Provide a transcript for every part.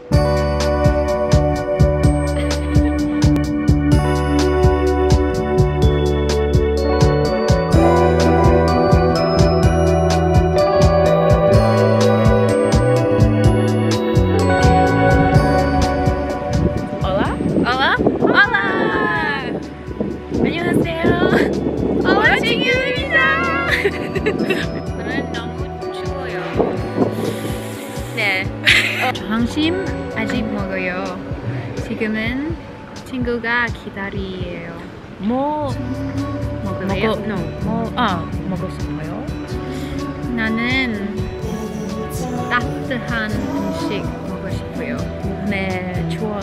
오늘 너무 추워요. 네. 점심 아직 먹어요. 지금은 친구가 기다리에요. 뭐 먹을래요? 먹고 싶어요? 나는 따뜻한 음식 먹고 싶어요. 네, 좋아.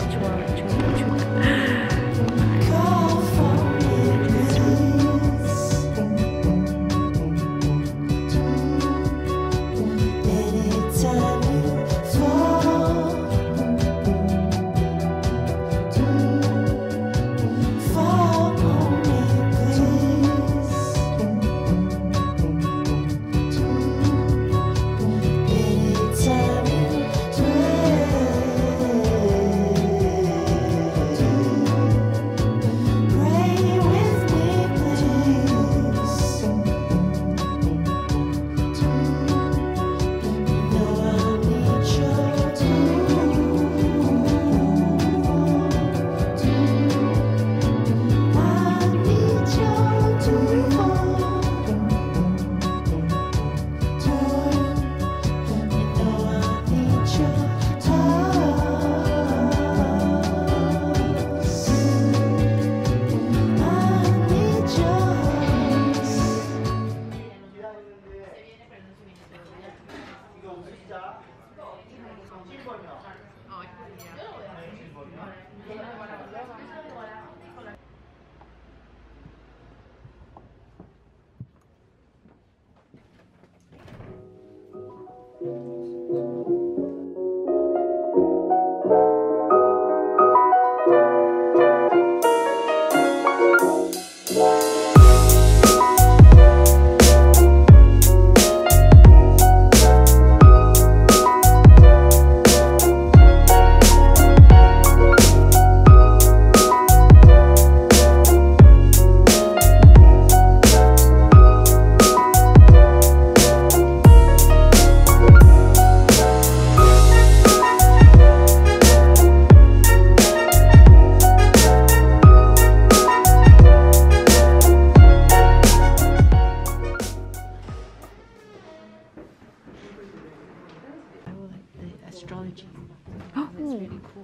astrology. Oh, that's really cool.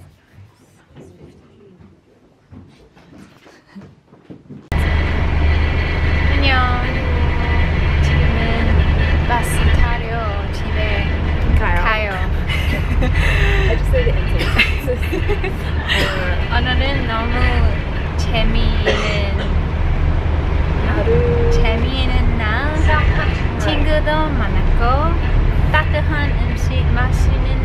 안녕. 지금은 버스 타려 집에 가요. I just say the answer. 오늘은 너무 재미있는 날. 친구도 만났고 따뜻한 음식 마시는